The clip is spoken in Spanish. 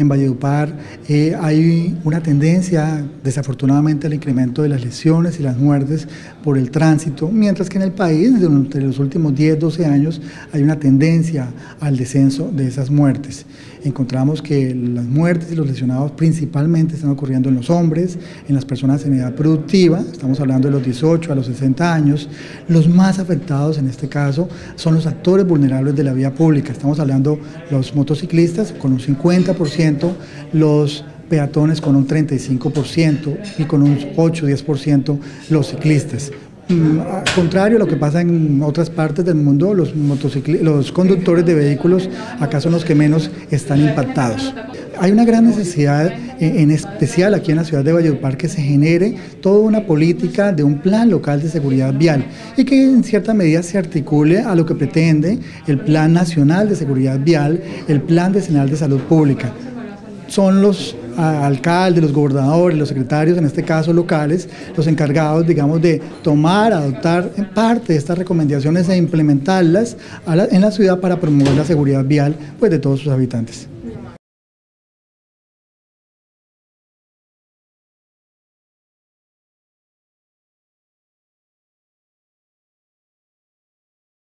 En Valledupar hay una tendencia, desafortunadamente, al incremento de las lesiones y las muertes por el tránsito, mientras que en el país, durante los últimos 10, 12 años, hay una tendencia al descenso de esas muertes. Encontramos que las muertes y los lesionados principalmente están ocurriendo en los hombres, en las personas en edad productiva, estamos hablando de los 18 a los 60 años. Los más afectados en este caso son los actores vulnerables de la vía pública, estamos hablando de los motociclistas con un 50%, los peatones con un 35% y con un 8-10% los ciclistas. Al contrario a lo que pasa en otras partes del mundo, los conductores de vehículos acá son los que menos están impactados. Hay una gran necesidad, en especial aquí en la ciudad de Valledupar, que se genere toda una política de un plan local de seguridad vial y que en cierta medida se articule a lo que pretende el Plan Nacional de Seguridad Vial, el Plan Decenal de Salud Pública. Son los alcaldes, los gobernadores, los secretarios, en este caso locales, los encargados, digamos, de tomar, adoptar en parte estas recomendaciones e implementarlas en la ciudad para promover la seguridad vial, pues, de todos sus habitantes.